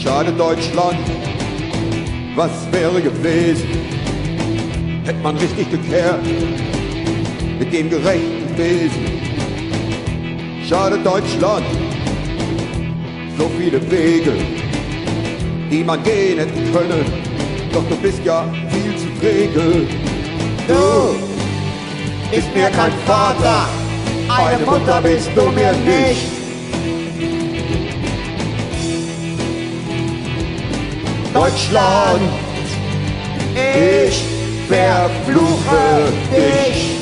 Schade Deutschland, was wäre gewesen, hätte man richtig gekehrt mit dem gerechten Wesen. Schade Deutschland, so viele Wege, die man gehen hätte können, doch du bist ja viel zu träge. Du bist mir kein Vater, eine Mutter bist du mir nicht. Deutschland, ich verfluche dich.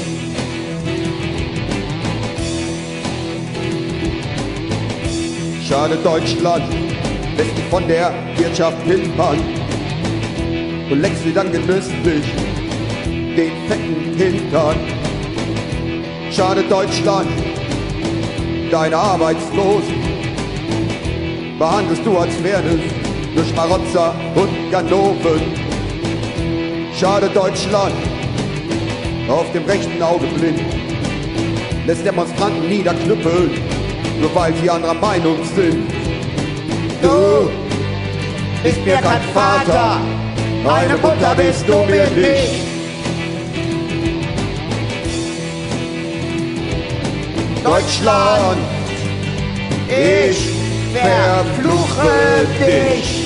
Schade Deutschland, lässt dich von der Wirtschaft pimpern und leckst sie dann genüsslich den fetten Hintern. Schade Deutschland, deine Arbeitslosen behandelst du als Fairness durch Schmarotzer und Ganoven. Schade Deutschland, auf dem rechten Auge blind, lässt Demonstranten niederknüppeln, nur weil sie anderer Meinung sind. Du bist mir kein Vater, eine Mutter bist du mir nicht. Deutschland, ich verfluche dich.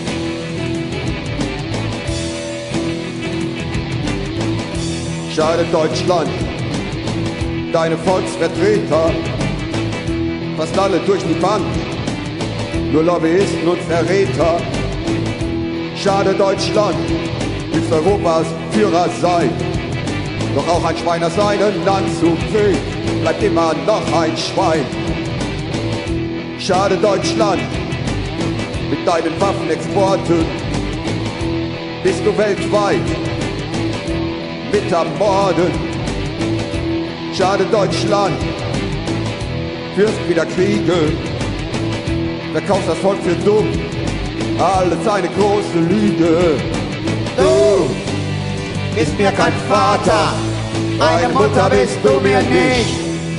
Schade Deutschland, deine Volksvertreter, fast alle durch die Bank, nur Lobbyisten und Verräter. Schade Deutschland, willst Europas Führer sein, doch auch ein Schwein, das seinen Anzug trägt, bleibt immer noch ein Schwein. Schade Deutschland, mit deinen Waffenexporten bist du weltweit mit am Morden. Schade Deutschland, führst wieder Kriege, verkaufst das Volk für dumm, alles eine große Lüge. Du bist mir kein Vater, eine Mutter bist du mir nicht.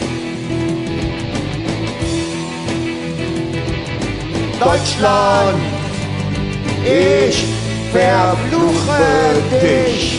Deutschland, ich verfluche dich.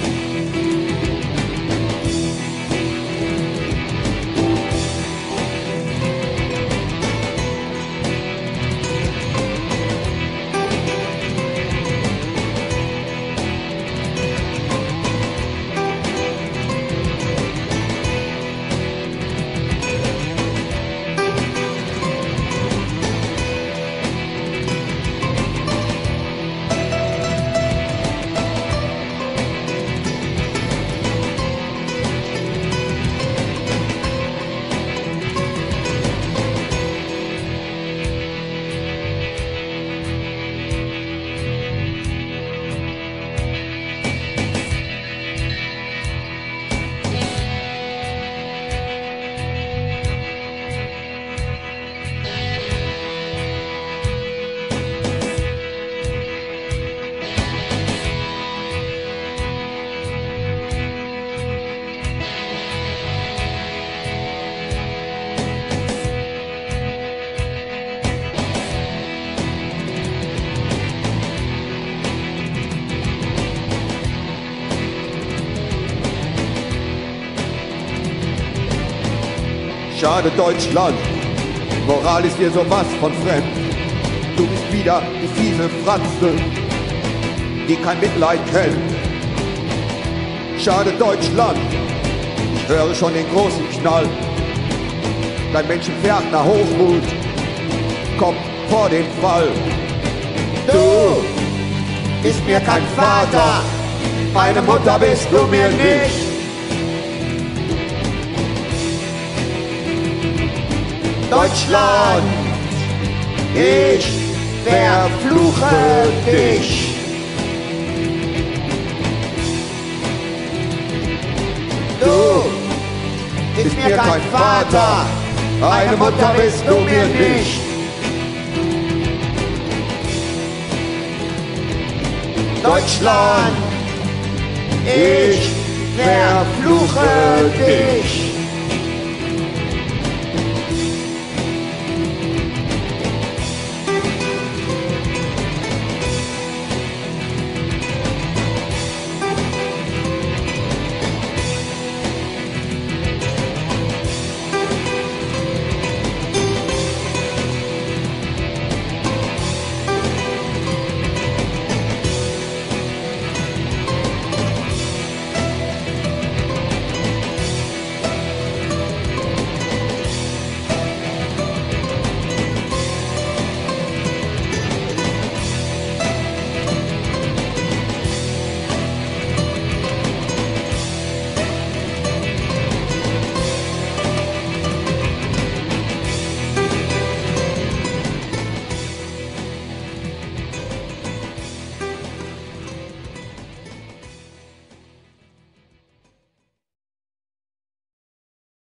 Schade Deutschland, Moral ist dir sowas von fremd. Du bist wieder die fiese Fratze, die kein Mitleid kennt. Schade Deutschland, ich höre schon den großen Knall. Dein menschenverachtender Hochmut kommt vor den Fall. Du bist mir kein Vater, meine Mutter bist du mir nicht. Deutschland, ich verfluche dich. Du bist mir kein Vater, eine Mutter bist du mir nicht. Deutschland, ich verfluche dich.